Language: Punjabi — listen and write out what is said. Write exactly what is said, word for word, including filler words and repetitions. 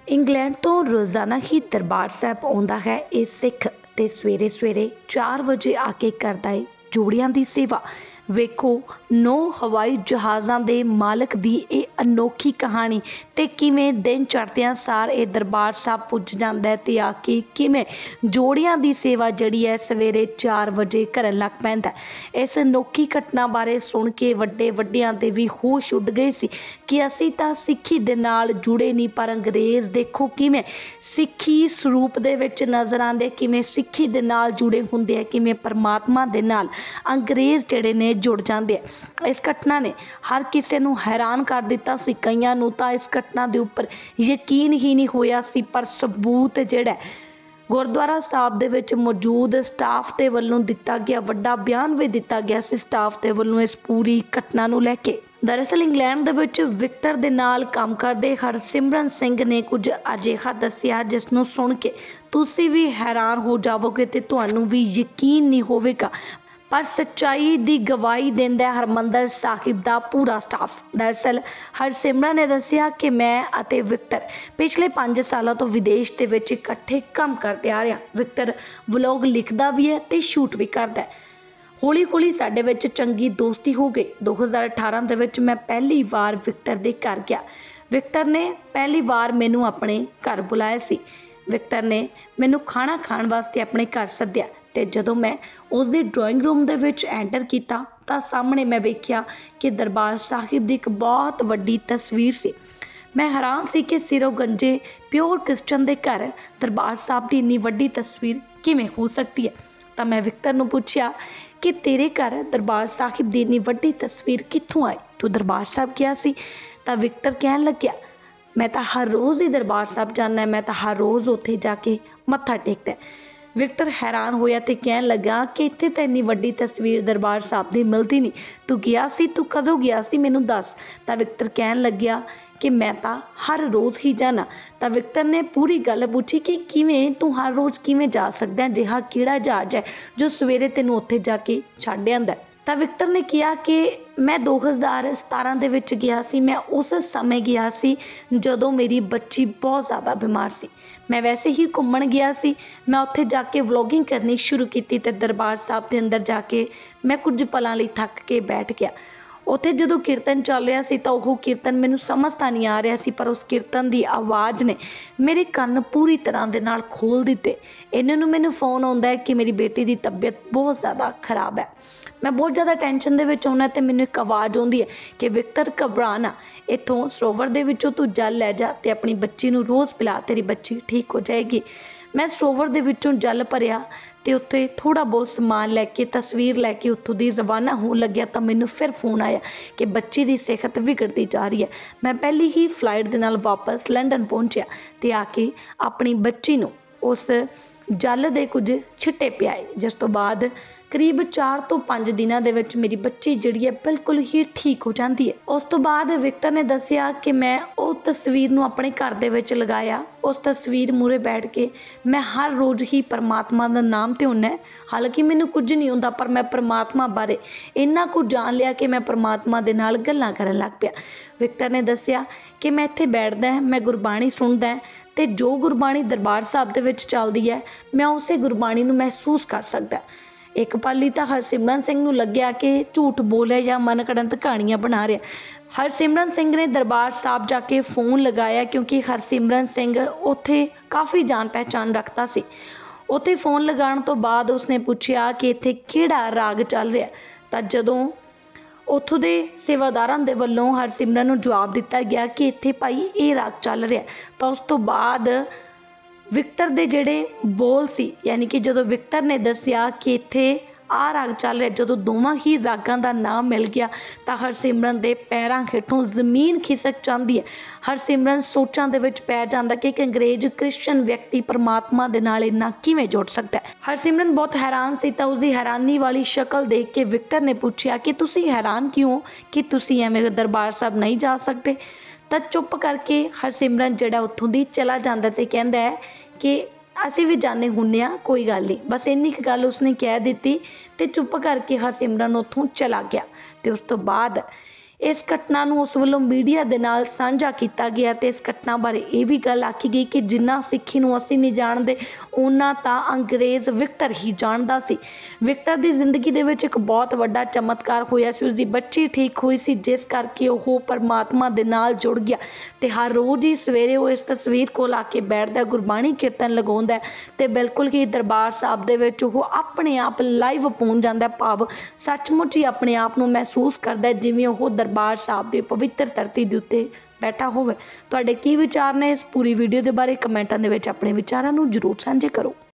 ਇੰਗਲੈਂਡ ਤੋਂ ਰੋਜ਼ਾਨਾ ਹੀ ਦਰਬਾਰ ਸਾਹਿਬ ਆਉਂਦਾ ਹੈ ਇਹ ਸਿੱਖ ਤੇ ਸਵੇਰੇ ਸਵੇਰੇ ਚਾਰ ਵਜੇ ਆ ਕੇ ਕਰਦਾ ਹੈ ਜੋੜਿਆਂ ਦੀ ਸੇਵਾ। ਵੇਖੋ ਨੌ ਹਵਾਈ ਜਹਾਜ਼ਾਂ ਦੇ ਮਾਲਕ ਦੀ ਇਹ ਅਨੋਖੀ ਕਹਾਣੀ ਤੇ ਕਿਵੇਂ ਦਿਨ ਚੜ੍ਹਦਿਆਂ ਸਾਰ ਇਹ ਦਰਬਾਰ ਸਾਹਿਬ ਪੁੱਜ ਜਾਂਦਾ ਹੈ ਤੇ ਆ ਕੇ ਕਿਵੇਂ ਜੋੜਿਆਂ ਦੀ ਸੇਵਾ ਜਿਹੜੀ ਹੈ ਸਵੇਰੇ ਚਾਰ ਵਜੇ ਕਰਨ ਲੱਗ ਪੈਂਦਾ। ਇਸ ਅਨੋਖੀ ਘਟਨਾ ਬਾਰੇ ਸੁਣ ਕੇ ਵੱਡੇ ਵੱਡਿਆਂ ਦੇ ਵੀ ਹੋਸ਼ ਉੱਡ ਗਏ ਸੀ ਕਿ ਅਸੀਂ ਤਾਂ ਸਿੱਖੀ ਦੇ ਨਾਲ ਜੁੜੇ ਨਹੀਂ, ਪਰ ਅੰਗਰੇਜ਼ ਦੇਖੋ ਕਿਵੇਂ ਸਿੱਖੀ ਸਰੂਪ ਦੇ ਵਿੱਚ ਨਜ਼ਰ ਆਉਂਦੇ, ਕਿਵੇਂ ਸਿੱਖੀ ਦੇ ਨਾਲ ਜੁੜੇ ਹੁੰਦੇ ਆ, ਕਿਵੇਂ ਪਰਮਾਤਮਾ ਦੇ ਨਾਲ ਅੰਗਰੇਜ਼ ਜਿਹੜੇ ਨੇ ਜੁੜ ਜਾਂਦੇ ਆ। ਇਸ ਘਟਨਾ ਨੇ ਹਰ ਕਿਸੇ ਨੂੰ ਹੈਰਾਨ ਕਰ ਦਿੱਤਾ ਸੀ। ਕਈਆਂ ਨੂੰ ਤਾਂ ਇਸ ਘਟਨਾ ਦੇ ਉੱਪਰ ਯਕੀਨ ਹੀ ਨਹੀਂ ਹੋਇਆ ਸੀ, ਪਰ ਸਬੂਤ ਜਿਹੜਾ ਗੁਰਦੁਆਰਾ ਸਾਹਿਬ ਦੇ ਵਿੱਚ ਮੌਜੂਦ ਸਟਾਫ ਦੇ ਵੱਲੋਂ ਦਿੱਤਾ ਗਿਆ, ਵੱਡਾ ਬਿਆਨ ਵੀ ਦਿੱਤਾ ਗਿਆ ਸੀ ਸਟਾਫ ਦੇ ਵੱਲੋਂ ਇਸ ਪੂਰੀ ਘਟਨਾ ਨੂੰ ਲੈ ਕੇ। ਦਰਅਸਲ ਇੰਗਲੈਂਡ ਦੇ ਵਿੱਚ ਵਿਕਟਰ ਦੇ ਨਾਲ ਕੰਮ ਕਰਦੇ ਹਰਸਿਮਰਨ ਸਿੰਘ ਨੇ ਕੁਝ ਅਜਿਹਾ ਦੱਸਿਆ ਜਿਸ ਨੂੰ ਸੁਣ ਕੇ ਤੁਸੀਂ ਵੀ ਹੈਰਾਨ ਹੋ ਜਾਵੋਗੇ ਤੇ ਤੁਹਾਨੂੰ ਵੀ ਯਕੀਨ ਨਹੀਂ ਹੋਵੇਗਾ, ਪਰ ਸੱਚਾਈ ਦੀ ਗਵਾਹੀ ਦਿੰਦਾ ਹਰਿਮੰਦਰ ਸਾਹਿਬ ਦਾ ਪੂਰਾ ਸਟਾਫ। ਦਰਅਸਲ ਹਰਸਿਮਰਨ ਨੇ ਦੱਸਿਆ ਕਿ ਮੈਂ ਅਤੇ ਵਿਕਟਰ ਪਿਛਲੇ ਪੰਜ ਸਾਲਾਂ ਤੋਂ ਵਿਦੇਸ਼ ਦੇ ਵਿੱਚ ਇਕੱਠੇ ਕੰਮ ਕਰਦੇ ਆ ਰਹੇ ਹਾਂ। ਵਿਕਟਰ ਵਲੋਗ ਲਿਖਦਾ ਵੀ ਹੈ ਤੇ ਸ਼ੂਟ ਵੀ ਕਰਦਾ ਹੈ। ਹੌਲੀ ਹੌਲੀ ਸਾਡੇ ਵਿੱਚ ਚੰਗੀ ਦੋਸਤੀ ਹੋ ਗਈ। ਦੋ ਹਜ਼ਾਰ ਅਠਾਰਾਂ ਦੇ ਵਿੱਚ ਮੈਂ ਪਹਿਲੀ ਵਾਰ ਵਿਕਟਰ ਦੇ ਘਰ ਗਿਆ। ਵਿਕਟਰ ਨੇ ਪਹਿਲੀ ਵਾਰ ਮੈਨੂੰ ਆਪਣੇ ਘਰ ਬੁਲਾਇਆ ਸੀ। ਵਿਕਟਰ ਨੇ ਮੈਨੂੰ ਖਾਣਾ ਖਾਣ ਵਾਸਤੇ ਆਪਣੇ ਘਰ ਸੱਦਿਆ ਤੇ ਜਦੋਂ ਮੈਂ ਉਸਦੇ ਡਰਾਇੰਗ ਰੂਮ ਦੇ ਵਿੱਚ ਐਂਟਰ ਕੀਤਾ ਤਾਂ ਸਾਹਮਣੇ ਮੈਂ ਵੇਖਿਆ ਕਿ ਦਰਬਾਰ ਸਾਹਿਬ ਦੀ ਇੱਕ ਬਹੁਤ ਵੱਡੀ ਤਸਵੀਰ ਸੀ। ਮੈਂ ਹੈਰਾਨ ਸੀ ਕਿ ਸਿਰੋਂ ਗੰਜੇ ਪਿਓਰ ਕ੍ਰਿਸਚਨ ਦੇ ਘਰ ਦਰਬਾਰ ਸਾਹਿਬ ਦੀ ਇੰਨੀ ਵੱਡੀ ਤਸਵੀਰ ਕਿਵੇਂ ਹੋ ਸਕਦੀ ਹੈ। ਤਾਂ ਮੈਂ ਵਿਕਟਰ ਨੂੰ ਪੁੱਛਿਆ ਕਿ ਤੇਰੇ ਘਰ ਦਰਬਾਰ ਸਾਹਿਬ ਦੀ ਇੰਨੀ ਵੱਡੀ ਤਸਵੀਰ ਕਿੱਥੋਂ ਆਈ, ਤੂੰ ਦਰਬਾਰ ਸਾਹਿਬ ਗਿਆ ਸੀ? ਤਾਂ ਵਿਕਟਰ ਕਹਿਣ ਲੱਗਿਆ, ਮੈਂ ਤਾਂ ਹਰ ਰੋਜ਼ ਹੀ ਦਰਬਾਰ ਸਾਹਿਬ ਜਾਂਦਾ, ਮੈਂ ਤਾਂ ਹਰ ਰੋਜ਼ ਉੱਥੇ ਜਾ ਕੇ ਮੱਥਾ ਟੇਕਦਾ। ਵਿਕਟਰ ਹੈਰਾਨ ਹੋਇਆ ਤੇ ਕਹਿਣ ਲੱਗਾ ਕਿ ਇੱਥੇ ਤਾਂ ਇੰਨੀ ਵੱਡੀ ਤਸਵੀਰ ਦਰਬਾਰ ਸਾਹਿਬ ਦੀ ਮਿਲਦੀ ਨਹੀਂ, ਤੂੰ ਗਿਆ ਸੀ, ਤੂੰ ਕਦੋਂ ਗਿਆ ਸੀ, ਮੈਨੂੰ ਦੱਸ। ਤਾਂ ਵਿਕਟਰ ਕਹਿਣ ਲੱਗਿਆ ਕਿ ਮੈਂ ਤਾਂ ਹਰ ਰੋਜ਼ ਹੀ ਜਾਣਾ। ਤਾਂ ਵਿਕਟਰ ਨੇ ਪੂਰੀ ਗੱਲ ਪੁੱਛੀ ਕਿ ਕਿਵੇਂ ਤੂੰ ਹਰ ਰੋਜ਼ ਕਿਵੇਂ ਜਾ ਸਕਦਾ, ਅਜਿਹਾ ਕਿਹੜਾ ਜਹਾਜ਼ ਹੈ ਜੋ ਸਵੇਰੇ ਤੈਨੂੰ ਉੱਥੇ ਜਾ ਕੇ ਛੱਡ ਆਉਂਦਾ। ਤਾਂ ਵਿਕਟਰ ਨੇ ਕਿਹਾ ਕਿ ਮੈਂ ਦੋ ਹਜ਼ਾਰ ਸਤਾਰਾਂ ਦੇ ਵਿੱਚ ਗਿਆ ਸੀ। ਮੈਂ ਉਸ ਸਮੇਂ ਗਿਆ ਸੀ ਜਦੋਂ ਮੇਰੀ ਬੱਚੀ ਬਹੁਤ ਜ਼ਿਆਦਾ ਬਿਮਾਰ ਸੀ। ਮੈਂ ਵੈਸੇ ਹੀ ਘੁੰਮਣ ਗਿਆ ਸੀ। ਮੈਂ ਉੱਥੇ ਜਾ ਕੇ ਵਲੋਗਿੰਗ ਕਰਨੀ ਸ਼ੁਰੂ ਕੀਤੀ ਤੇ ਦਰਬਾਰ ਸਾਹਿਬ ਦੇ ਅੰਦਰ ਜਾ ਕੇ ਮੈਂ ਕੁਝ ਪਲਾਂ ਲਈ ਥੱਕ ਕੇ ਬੈਠ ਗਿਆ। ਉੱਥੇ ਜਦੋਂ ਕੀਰਤਨ ਚੱਲ ਰਿਹਾ ਸੀ ਤਾਂ ਉਹ ਕੀਰਤਨ ਮੈਨੂੰ ਸਮਝ ਤਾਂ ਨਹੀਂ ਆ ਰਿਹਾ ਸੀ, ਪਰ ਉਸ ਕੀਰਤਨ ਦੀ ਆਵਾਜ਼ ਨੇ ਮੇਰੇ ਕੰਨ ਪੂਰੀ ਤਰ੍ਹਾਂ ਦੇ ਨਾਲ ਖੋਲ੍ਹ ਦਿੱਤੇ। ਇਹਨਾਂ ਨੂੰ ਮੈਨੂੰ ਫੋਨ ਆਉਂਦਾ ਹੈ ਕਿ ਮੇਰੀ ਬੇਟੀ ਦੀ ਤਬੀਅਤ ਬਹੁਤ ਜ਼ਿਆਦਾ ਖਰਾਬ ਹੈ। ਮੈਂ ਬਹੁਤ ਜ਼ਿਆਦਾ ਟੈਨਸ਼ਨ ਦੇ ਵਿੱਚ ਆਉਣਾ ਤੇ ਮੈਨੂੰ ਇੱਕ ਆਵਾਜ਼ ਆਉਂਦੀ ਹੈ ਕਿ ਵਿਕਟਰ ਘਬਰਾ ਨਾ, ਇੱਥੋਂ ਸਰੋਵਰ ਦੇ ਵਿੱਚੋਂ ਤੂੰ ਜਲ ਲੈ ਜਾ ਤੇ ਆਪਣੀ ਬੱਚੀ ਨੂੰ ਰੋਜ਼ ਪਿਲਾ, ਤੇਰੀ ਬੱਚੀ ਠੀਕ ਹੋ ਜਾਏਗੀ। ਮੈਂ ਸਰੋਵਰ ਦੇ ਵਿੱਚੋਂ ਜਲ ਭਰਿਆ ਤੇ ਉੱਥੇ ਥੋੜ੍ਹਾ ਬਹੁਤ ਸਮਾਨ ਲੈ ਕੇ ਤਸਵੀਰ ਲੈ ਕੇ ਉੱਥੋਂ ਦੀ ਰਵਾਨਾ ਹੋਣ ਲੱਗਿਆ ਤਾਂ ਮੈਨੂੰ ਫਿਰ ਫੋਨ ਆਇਆ ਕਿ ਬੱਚੀ ਦੀ ਸਿਹਤ ਵਿਗੜਦੀ ਜਾ ਰਹੀ ਹੈ। ਮੈਂ ਪਹਿਲੀ ਹੀ ਫਲਾਈਟ ਦੇ ਨਾਲ ਵਾਪਸ ਲੰਡਨ ਪਹੁੰਚਿਆ ਤੇ ਆ ਕੇ ਆਪਣੀ ਬੱਚੀ ਨੂੰ ਉਸ ਜਲ ਦੇ ਕੁਝ ਛਿੱਟੇ ਪਿਆਏ, ਜਿਸ ਤੋਂ ਬਾਅਦ ਕਰੀਬ ਚਾਰ ਤੋਂ ਪੰਜ ਦਿਨਾਂ ਦੇ ਵਿੱਚ ਮੇਰੀ ਬੱਚੀ ਜਿਹੜੀ ਹੈ ਬਿਲਕੁਲ ਹੀ ਠੀਕ ਹੋ ਜਾਂਦੀ ਹੈ। ਉਸ ਤੋਂ ਬਾਅਦ ਵਿਕਟਰ ਨੇ ਦੱਸਿਆ ਕਿ ਮੈਂ ਉਹ ਤਸਵੀਰ ਨੂੰ ਆਪਣੇ ਘਰ ਦੇ ਵਿੱਚ ਲਗਾਇਆ। ਉਸ ਤਸਵੀਰ ਮੂਹਰੇ ਬੈਠ ਕੇ ਮੈਂ ਹਰ ਰੋਜ਼ ਹੀ ਪਰਮਾਤਮਾ ਦਾ ਨਾਮ ਧਿਆਉਣਾ। ਹਾਲਾਂਕਿ ਮੈਨੂੰ ਕੁਝ ਨਹੀਂ ਹੁੰਦਾ, ਪਰ ਮੈਂ ਪਰਮਾਤਮਾ ਬਾਰੇ ਇੰਨਾ ਕੁਝ ਜਾਣ ਲਿਆ ਕਿ ਮੈਂ ਪਰਮਾਤਮਾ ਦੇ ਨਾਲ ਗੱਲਾਂ ਕਰਨ ਲੱਗ ਪਿਆ। ਵਿਕਟਰ ਨੇ ਦੱਸਿਆ ਕਿ ਮੈਂ ਇੱਥੇ ਬੈਠਦਾ, ਮੈਂ ਗੁਰਬਾਣੀ ਸੁਣਦਾ ਤੇ ਜੋ ਗੁਰਬਾਣੀ ਦਰਬਾਰ ਸਾਹਿਬ ਦੇ ਵਿੱਚ ਚੱਲਦੀ ਹੈ ਮੈਂ ਉਸੇ ਗੁਰਬਾਣੀ ਨੂੰ ਮਹਿਸੂਸ ਕਰ ਸਕਦਾ। ਇੱਕ ਪਾਲੀ ਤਾਂ ਹਰਸਿਮਰਨ ਸਿੰਘ ਨੂੰ ਲੱਗਿਆ ਕਿ ਝੂਠ ਬੋਲਿਆ ਜਾਂ ਮਨਘੜੰਤ ਕਹਾਣੀਆਂ ਬਣਾ ਰਿਹਾ। ਹਰਸਿਮਰਨ ਸਿੰਘ ਨੇ ਦਰਬਾਰ ਸਾਹਿਬ ਜਾ ਕੇ ਫੋਨ ਲਗਾਇਆ ਕਿਉਂਕਿ ਹਰਸਿਮਰਨ ਸਿੰਘ ਉੱਥੇ ਕਾਫੀ ਜਾਣ ਪਹਿਚਾਣ ਰੱਖਦਾ ਸੀ। ਉੱਥੇ ਫੋਨ ਲਗਾਉਣ ਤੋਂ ਬਾਅਦ ਉਸਨੇ ਪੁੱਛਿਆ ਕਿ ਇੱਥੇ ਕਿਹੜਾ ਰਾਗ ਚੱਲ ਰਿਹਾ। ਤਾਂ ਜਦੋਂ ਉੱਥੋਂ ਦੇ ਸੇਵਾਦਾਰਾਂ ਦੇ ਵੱਲੋਂ ਹਰਸਿਮਰਨ ਨੂੰ ਜਵਾਬ ਦਿੱਤਾ ਗਿਆ ਕਿ ਇੱਥੇ ਭਾਈ ਇਹ ਰਾਗ ਚੱਲ ਰਿਹਾ, ਤਾਂ ਉਸ ਤੋਂ ਬਾਅਦ ਵਿਕਟਰ ਦੇ ਜਿਹੜੇ ਬੋਲ ਸੀ, ਯਾਨੀ ਕਿ ਜਦੋਂ ਵਿਕਟਰ ਨੇ ਦੱਸਿਆ ਕਿ ਇੱਥੇ ਆਹ ਰਾਗ ਚੱਲ ਰਿਹਾ, ਜਦੋਂ ਦੋਵਾਂ ਹੀ ਰਾਗਾਂ ਦਾ ਨਾਮ ਮਿਲ ਗਿਆ ਤਾਂ ਹਰਸਿਮਰਨ ਦੇ ਪੈਰਾਂ ਹੇਠੋਂ ਜ਼ਮੀਨ ਖਿਸਕ ਜਾਂਦੀ ਹੈ। ਹਰਸਿਮਰਨ ਸੋਚਾਂ ਦੇ ਵਿੱਚ ਪੈ ਜਾਂਦਾ ਕਿ ਇੱਕ ਅੰਗਰੇਜ਼ ਕ੍ਰਿਸਚਨ ਵਿਅਕਤੀ ਪਰਮਾਤਮਾ ਦੇ ਨਾਲ ਇੰਨਾ ਕਿਵੇਂ ਜੁੜ ਸਕਦਾ ਹੈ। ਹਰਸਿਮਰਨ ਬਹੁਤ ਹੈਰਾਨ ਸੀ ਤਾਂ ਉਸਦੀ ਹੈਰਾਨੀ ਵਾਲੀ ਸ਼ਕਲ ਦੇਖ ਕੇ ਵਿਕਟਰ ਨੇ ਪੁੱਛਿਆ ਕਿ ਤੁਸੀਂ ਹੈਰਾਨ ਕਿਉਂ, ਕਿ ਤੁਸੀਂ ਐਵੇਂ ਦਰਬਾਰ ਸਾਹਿਬ ਨਹੀਂ ਜਾ ਸਕਦੇ? ਤਾਂ ਚੁੱਪ ਕਰਕੇ ਹਰਸਿਮਰਨ ਜਿਹੜਾ ਉੱਥੋਂ ਦੀ ਚਲਾ ਜਾਂਦਾ ਤੇ ਕਹਿੰਦਾ ਹੈ ਕਿ ਅਸੀਂ ਵੀ ਜਾਣੇ ਹੁੰਦੇ ਹਾਂ, ਕੋਈ ਗੱਲ ਨਹੀਂ। ਬਸ ਇੰਨੀ ਕੁ ਗੱਲ ਉਸਨੇ ਕਹਿ ਦਿੱਤੀ ਤੇ ਚੁੱਪ ਕਰਕੇ ਹਰਸਿਮਰਨ ਉੱਥੋਂ ਚਲਾ ਗਿਆ। ਤੇ ਉਸ ਤੋਂ ਬਾਅਦ इस घटना ਨੂੰ ਉਸ ਵੱਲੋਂ ਮੀਡੀਆ ਦੇ ਨਾਲ ਸਾਂਝਾ ਕੀਤਾ ਗਿਆ ਤੇ ਇਸ ਘਟਨਾ ਬਾਰੇ ਇਹ ਵੀ ਗੱਲ ਆਖੀ ਗਈ ਕਿ ਜਿੰਨਾ ਸਿੱਖੀ ਨੂੰ ਅਸੀਂ ਨਹੀਂ ਜਾਣਦੇ ਉਹਨਾਂ ਤਾਂ ਅੰਗਰੇਜ਼ ਵਿਕਟਰ ਹੀ ਜਾਣਦਾ ਸੀ। ਵਿਕਟਰ ਦੀ ਜ਼ਿੰਦਗੀ ਦੇ ਵਿੱਚ ਇੱਕ ਬਹੁਤ ਵੱਡਾ ਚਮਤਕਾਰ ਹੋਇਆ ਸੀ। ਉਸਦੀ ਬੱਚੀ ਠੀਕ ਹੋਈ ਸੀ, ਜਿਸ ਕਰਕੇ ਉਹ ਪਰਮਾਤਮਾ ਦੇ ਨਾਲ ਜੁੜ ਗਿਆ ਤੇ ਹਰ ਰੋਜ਼ ਹੀ ਸਵੇਰੇ ਉਹ ਇਸ ਤਸਵੀਰ ਕੋਲ ਆ ਕੇ ਬੈਠਦਾ, ਗੁਰਬਾਣੀ ਕੀਰਤਨ ਲਗਾਉਂਦਾ ਤੇ ਬਿਲਕੁਲ ਹੀ ਦਰਬਾਰ ਸਾਹਿਬ ਦੇ ਵਿੱਚ ਉਹ ਆਪਣੇ ਆਪ ਲਾਈਵ ਪਹੁੰਚ ਜਾਂਦਾ, ਭਾਵ ਸੱਚਮੁੱਚ ਹੀ ਆਪਣੇ ਆਪ ਨੂੰ ਮਹਿਸੂਸ ਕਰਦਾ ਜਿਵੇਂ ਉਹ ਦਰਬਾਰ ਸਾਹਿਬ ਦੀ ਪਵਿੱਤਰ ਧਰਤੀ ਦੇ ਉੱਤੇ ਬੈਠਾ ਹੋਵੇ। ਤੁਹਾਡੇ ਕੀ ਵਿਚਾਰ ਨੇ ਇਸ ਪੂਰੀ ਵੀਡੀਓ ਦੇ ਬਾਰੇ? ਕਮੈਂਟਾਂ ਦੇ ਵਿੱਚ ਆਪਣੇ ਵਿਚਾਰਾਂ ਨੂੰ ਜ਼ਰੂਰ ਸਾਂਝੇ ਕਰੋ।